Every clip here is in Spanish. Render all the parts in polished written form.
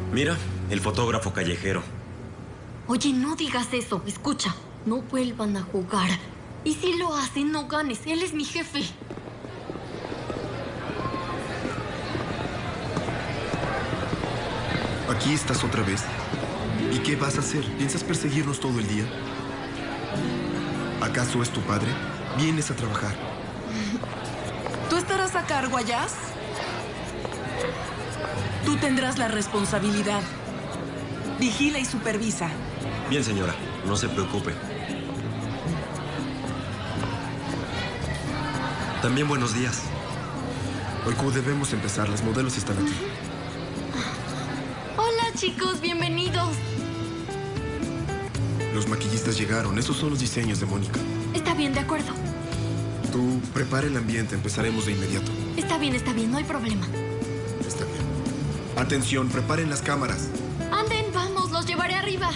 Mira, el fotógrafo callejero. Oye, no digas eso. Escucha, no vuelvan a jugar. Y si lo hacen, no ganes. Él es mi jefe. Aquí estás otra vez. ¿Y qué vas a hacer? ¿Piensas perseguirnos todo el día? ¿Acaso es tu padre? Vienes a trabajar. ¿Tú estarás a cargo, Ayaz? Tú tendrás la responsabilidad. Vigila y supervisa. Bien, señora. No se preocupe. También buenos días. Oiku, debemos empezar. Las modelos están aquí. Hola, chicos. Bienvenidos. Los maquillistas llegaron. Esos son los diseños de Mónica. Está bien, de acuerdo. Tú prepara el ambiente. Empezaremos de inmediato. Está bien, no hay problema. Está bien. Atención, preparen las cámaras. Anden, vamos, los llevaré arriba.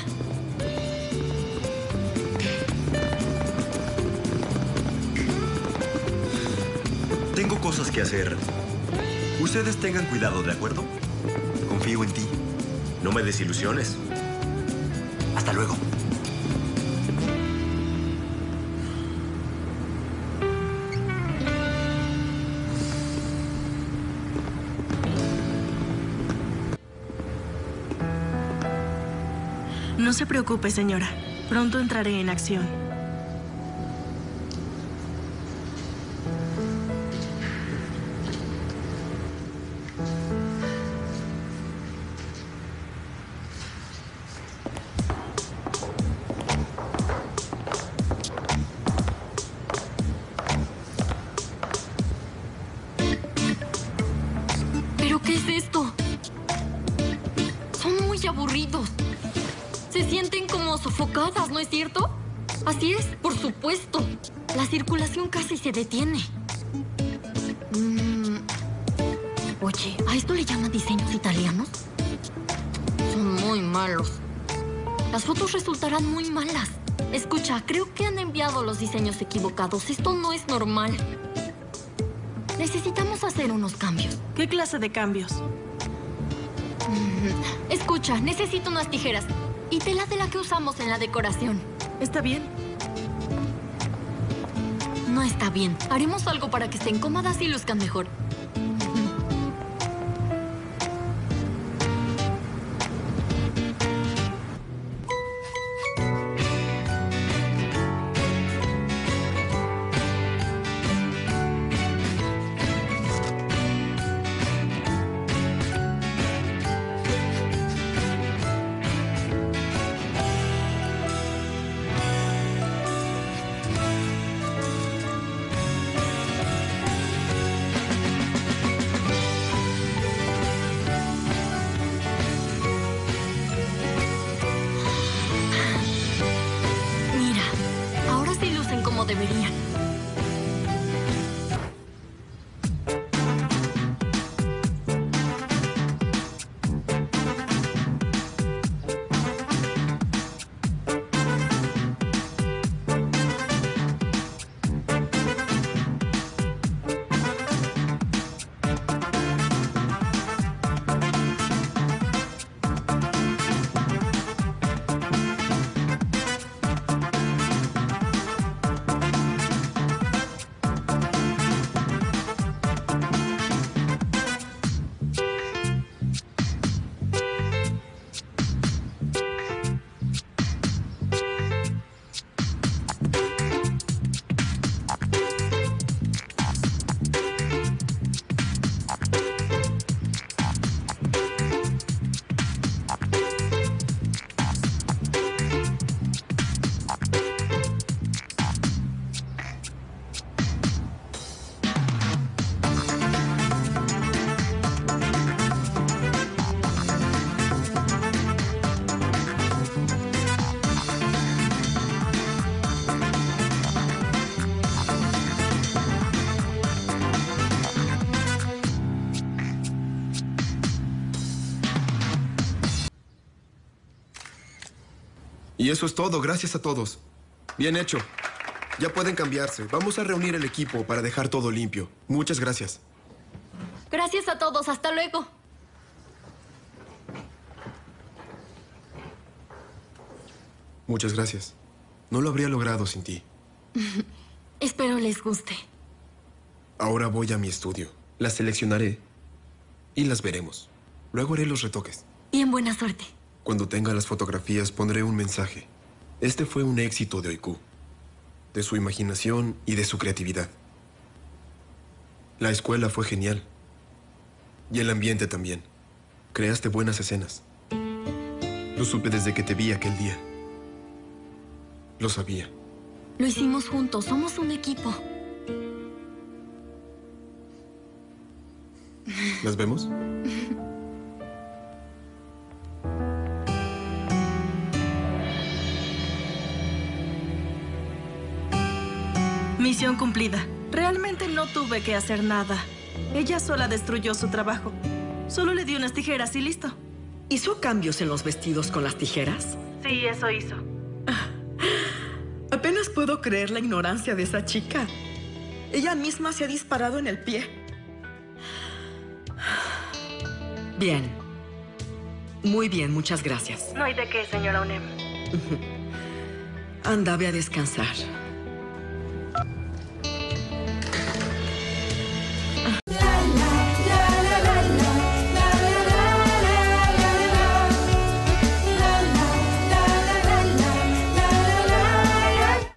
Tengo cosas que hacer. Ustedes tengan cuidado, ¿de acuerdo? Confío en ti. No me desilusiones. Hasta luego. No se preocupe, señora. Pronto entraré en acción. ¿Pero qué es esto? Son muy aburridos. Se sienten como sofocadas, ¿no es cierto? Así es, por supuesto. La circulación casi se detiene. Oye, ¿a esto le llaman diseños italianos? Son muy malos. Las fotos resultarán muy malas. Escucha, creo que han enviado los diseños equivocados. Esto no es normal. Necesitamos hacer unos cambios. ¿Qué clase de cambios? Escucha, necesito unas tijeras. Y tela de la que usamos en la decoración. ¿Está bien? No está bien. Haremos algo para que estén cómodas y luzcan mejor. Mira, ahora sí lucen como deberían. Y eso es todo. Gracias a todos. Bien hecho. Ya pueden cambiarse. Vamos a reunir el equipo para dejar todo limpio. Muchas gracias. Gracias a todos. Hasta luego. Muchas gracias. No lo habría logrado sin ti. Espero les guste. Ahora voy a mi estudio. Las seleccionaré y las veremos. Luego haré los retoques. Bien, buena suerte. Cuando tenga las fotografías pondré un mensaje. Este fue un éxito de Oiku, de su imaginación y de su creatividad. La escuela fue genial. Y el ambiente también. Creaste buenas escenas. Lo supe desde que te vi aquel día. Lo sabía. Lo hicimos juntos. Somos un equipo. ¿Las vemos? Misión cumplida. Realmente no tuve que hacer nada. Ella sola destruyó su trabajo. Solo le di unas tijeras y listo. ¿Hizo cambios en los vestidos con las tijeras? Sí, eso hizo. Apenas puedo creer la ignorancia de esa chica. Ella misma se ha disparado en el pie. Bien. Muy bien, muchas gracias. No hay de qué, señora Onem. Anda, ve a descansar.